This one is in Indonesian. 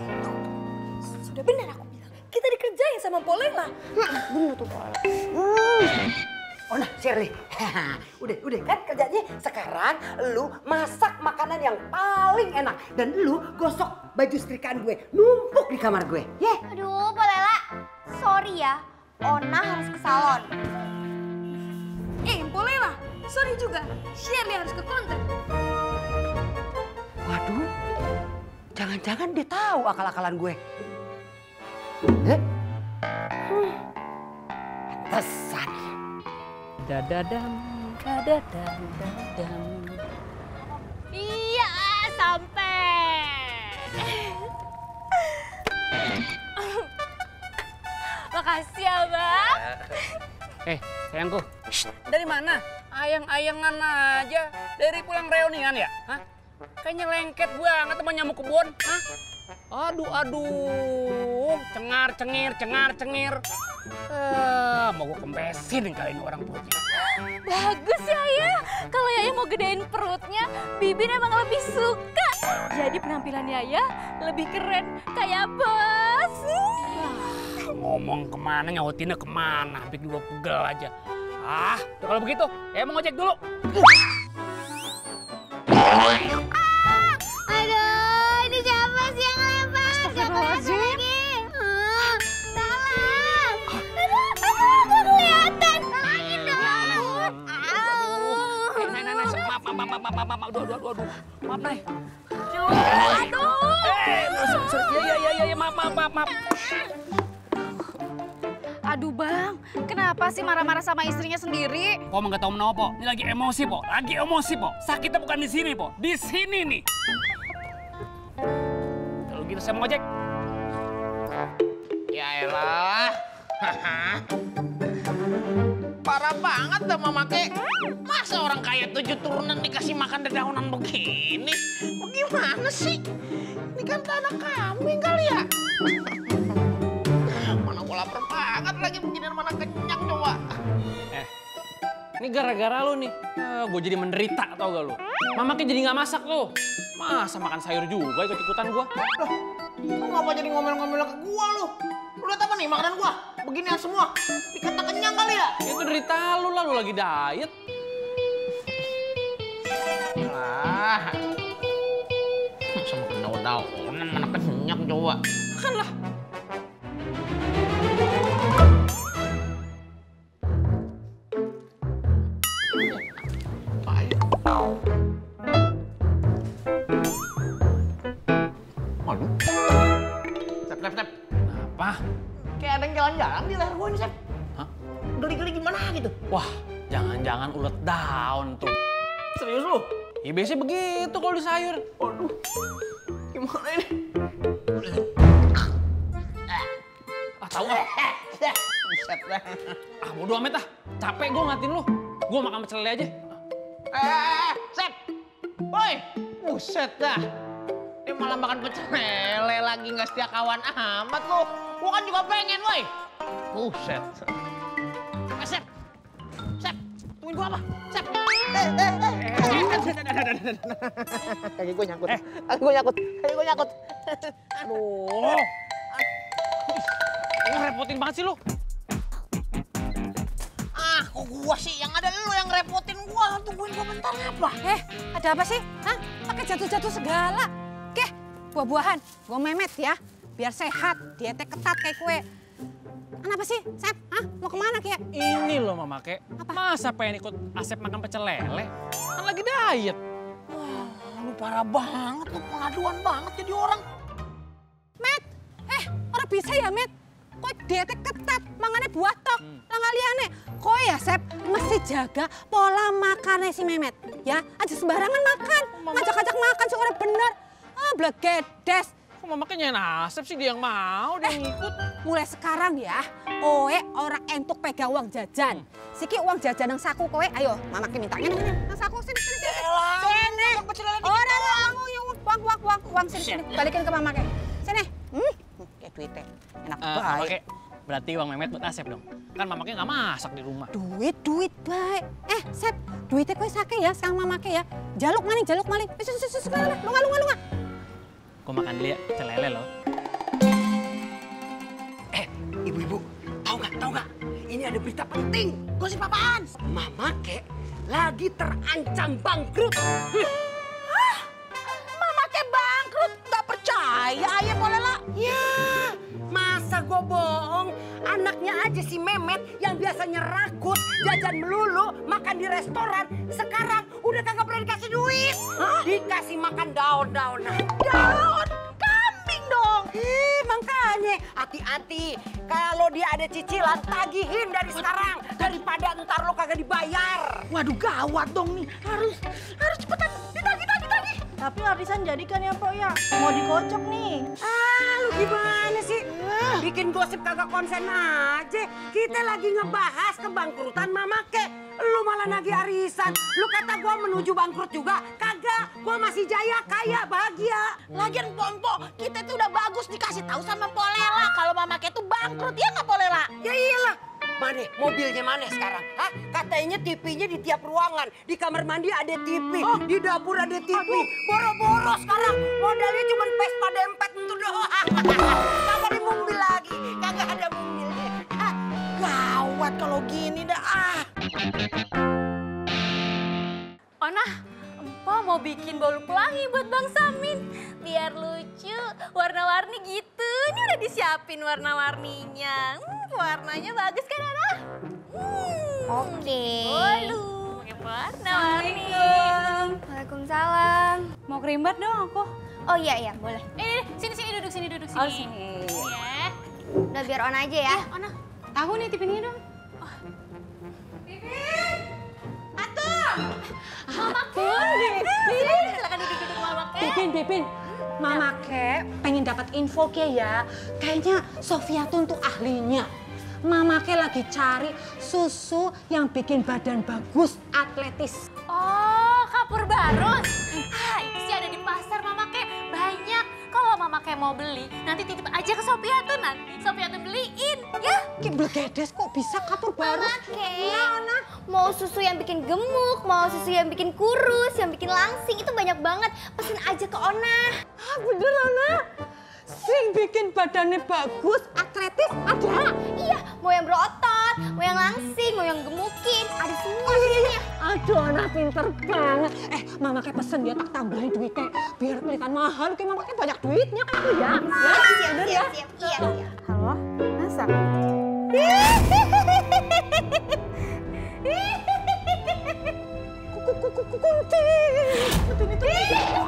Sudah benar aku bilang, kita dikerjain sama Polela. Bener tuh Polela. Oh nah Shirley, udah kan kerjanya. Sekarang lu masak makanan yang paling enak. Dan lu gosok baju setrikaan gue, numpuk di kamar gue. Ya. Aduh Polela, sorry ya, Ona harus ke salon. Polela, sorry juga, Shirley harus ke konter. Waduh, jangan-jangan dia tahu akal-akalan gue. Pantesan. Dadadam, dadadam, dadadam. Iya, sampai. Makasih ya, Bang. Sayangku. Dari mana? Ayang-ayangan aja. Dari pulang reunian ya? Hah? Kayaknya lengket banget sama nyamuk kebun. Hah? Aduh. Cengar-cengir. Mau gue kempesin kali ini orang perutnya. Bagus ya, Ayah. Kalau Yaya mau gedein perutnya, Bibin emang lebih suka. Jadi penampilan Yaya lebih keren kayak bos. Ngomong kemana, nyautinnya kemana. Bikin gue pegel aja. Udah kalau begitu, mau ngojek dulu. Aduh, ini siapa sih yang lempar? Astagfirullahaladzim. Aduh, gak kelihatan. Tolongin dong. Maaf. Aduh. Maaf, Nay. Iya, maaf. Aduh Bang, kenapa sih marah-marah sama istrinya sendiri? Po nggak tahu menapa, Po. Ini lagi emosi, Po. Sakitnya bukan di sini, Po. Di sini nih. Kalau gitu saya mau ngojek. Ya elah. Parah banget dah Mama Ke. Masa orang kaya 7 turunan dikasih makan dedaunan begini? Bagaimana sih? Ini kan tanah kambing kali ya? Mana gue lapar banget lagi beginian, mana kenyang coba. Ini gara-gara lu nih. Gue jadi menderita tau gak lu? Mama Ke jadi nggak masak tuh. Masa makan sayur juga ikut-ikutan gue. Lu ngapa jadi ngomel-ngomel ke gua lu? Lu liat apa nih makanan gua? Beginian semua. Dikata kenyang kali ya? Itu derita lu lah, lu lagi diet. Lah. Sama daun-daunan mana kenyang coba. Makan lah. Aduh. Sep. Apa? Kayak ada yang jalan-jalan di leher gua nih, Sep. Hah? Geli-geli gimana gitu? Wah, jangan-jangan ulet daun tuh. Serius lu? Ya biasanya begitu kalau di sayur. Waduh. Gimana ini? Tahu ah. Buset dah. Bodo amat ah. Capek gue ngatin lu. Gue makan pecel lele aja. Sep. Woi, buset dah. Dia malah makan pecel lele lagi, nggak setia kawan amat lu. Gua kan juga pengen, woi. Buset. Sep. Tungguin gua apa? Sep. Kaki gua nyangkut. Aduh. Lu repotin banget sih lu. Kok gua sih yang ada lu yang repotin gua. Tungguin gua bentar apa? Ada apa sih? Hah? Pakai jatuh-jatuh segala. Buah-buahan, gua memet ya. Biar sehat, dietnya ketat kayak kue. Kenapa sih, Sep? Hah? Mau kemana, Kia? Ini loh Mama Ke. Apa? Masa pengen ikut Asep makan pecel lele? Kan lagi diet. Wah, lu parah banget, lu pengaduan banget jadi orang. Met, orang bisa ya, Met? Kok dietnya ketat, mangannya buah tok. Lah ngaliane. Kok ya, Sep, mesti jaga pola makannya si Memet. Ya, aja sembarangan makan. Ngajak-ngajak makan sih orang bener. Blegedes. Kok Mama Ke nyain Asep sih, dia yang mau, dia yang ngikut. Mulai sekarang ya, kowe orang entuk pegang uang jajan. Siki uang jajan yang saku kowe, ayo Mama Ke minta. Ini, nang saku, sini. Sini. Uang, sini. Balikin ke Mama Ke. Sini. Kayak duitnya, enak Mama baik. Ke, berarti uang Memet buat Asep dong? Kan Mama Ke nggak masak di rumah. Duit baik. Sep, duitnya kowe sake ya, sekarang Mama Ke ya. Jaluk maling. Lunga. Gue makan dulu ya, pecel lele loh. Ibu-ibu, tahu nggak? Ini ada berita penting. Gosip apaan? Mama Kek lagi terancam bangkrut. Mama Kek bangkrut, nggak percaya ayah Polela. Ya, masa gue bohong? Anaknya aja si Memet yang biasanya rakus, jajan melulu, makan di restoran. Sekarang udah kagak pernah dikasih duit. Dikasih makan daun-daunan. Daun kambing dong. Ih, makanya hati-hati. Kalau dia ada cicilan, tagihin dari sekarang. Daripada ntar lo kagak dibayar. Waduh gawat dong nih. Harus cepetan ditagih. Tapi arisan jadi kan ya, Pok ya? Mau dikocok nih. Lu gimana sih? Bikin gosip kagak konsen aja. Kita lagi ngebahas kebangkrutan Mama Kek. Lu malah nagih arisan. Lu kata gua menuju bangkrut juga. Kagak, gua masih jaya, kaya, bahagia. Lagian Pompo, kita tuh udah bagus dikasih tahu sama Polela kalau Mama Kek tuh bangkrut, ya nggak Polela? Ya iyalah. Mana mobilnya mana sekarang? Hah? Katanya TV-nya di tiap ruangan. Di kamar mandi ada TV, di dapur ada TV. Boro-boro sekarang. Modalnya cuma Vespa dempet itu doang. Kagak ada mobil lagi. Kagak ada mobilnya. Gawat kalau gini dah. Ona, Empo mau bikin bolu pelangi buat Bang Samin. Biar lucu, warna-warni gitu. Ini udah disiapin warna-warninya. Warnanya bagus kan, Ona? Oke. Bolu, pakai warna-warni. Waalaikumsalam. Mau kerimbat dong aku. Oh iya, boleh. Sini duduk sini. Oh, sini. Ya. Udah biar On aja ya. Ona, tahu nih tipenya dong. Silakan duduk Mama Kek. Bipin. Mama Kek pengen dapat info Kek ya. Kayaknya Sofia tuh untuk ahlinya. Mama Kek lagi cari susu yang bikin badan bagus, atletis. Oh, kapur barus. Itu sih ada di pasar Mama Kek. Banyak. Kalau Mama Kek mau beli, nanti titip aja ke Sophia tuh, nanti Sophia tuh beliin. Ya. Ki blegedes kok bisa kapur barus? Oke. Mau susu yang bikin gemuk, mau susu yang bikin kurus, yang bikin langsing, itu banyak banget. Pesen aja ke Ona. Bener Ona. Sing bikin badannya bagus, atletis ada. Iya, mau yang berotot, mau yang langsing, mau yang gemukin, ada semua susunya. Aduh, anak pinter banget. Mama Kek pesen ya, tak tambahin duitnya. Biar pelikan mahal, kayak Mama Kek banyak duitnya kan ya. Siap. Iya. Halo, masak. Kunti.